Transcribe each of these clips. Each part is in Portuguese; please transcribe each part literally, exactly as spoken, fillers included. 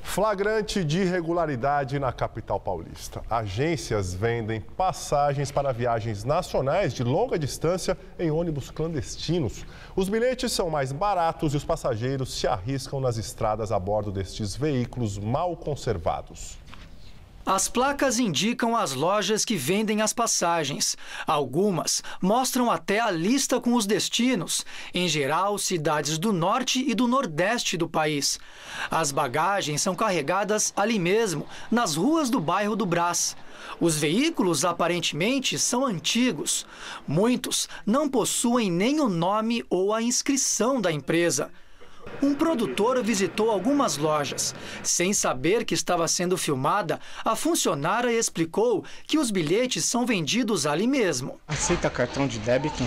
Flagrante de irregularidade na capital paulista. Agências vendem passagens para viagens nacionais de longa distância em ônibus clandestinos. Os bilhetes são mais baratos e os passageiros se arriscam nas estradas a bordo destes veículos mal conservados. As placas indicam as lojas que vendem as passagens. Algumas mostram até a lista com os destinos, em geral cidades do norte e do nordeste do país. As bagagens são carregadas ali mesmo, nas ruas do bairro do Brás. Os veículos aparentemente são antigos. Muitos não possuem nem o nome ou a inscrição da empresa. Um produtor visitou algumas lojas. Sem saber que estava sendo filmada, a funcionária explicou que os bilhetes são vendidos ali mesmo. Aceita cartão de débito?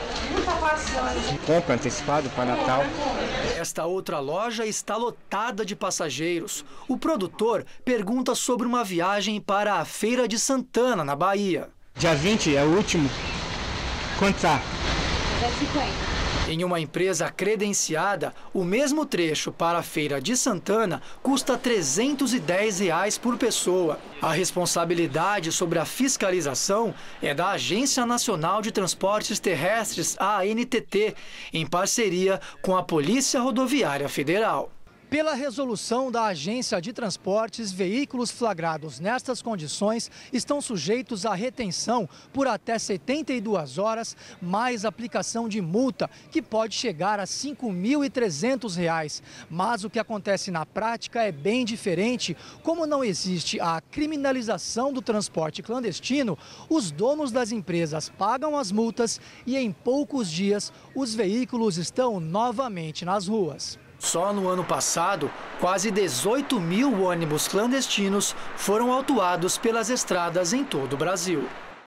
Compra antecipado para Natal. Esta outra loja está lotada de passageiros. O produtor pergunta sobre uma viagem para a Feira de Santana, na Bahia. Dia vinte é o último. Quanto tá? dez e cinquenta. Em uma empresa credenciada, o mesmo trecho para a Feira de Santana custa trezentos e dez reais por pessoa. A responsabilidade sobre a fiscalização é da Agência Nacional de Transportes Terrestres, a A N T T, em parceria com a Polícia Rodoviária Federal. Pela resolução da Agência de Transportes, veículos flagrados nestas condições estão sujeitos à retenção por até setenta e duas horas, mais aplicação de multa, que pode chegar a cinco mil e trezentos reais. Mas o que acontece na prática é bem diferente. Como não existe a criminalização do transporte clandestino, os donos das empresas pagam as multas e em poucos dias os veículos estão novamente nas ruas. Só no ano passado, quase dezoito mil ônibus clandestinos foram autuados pelas estradas em todo o Brasil.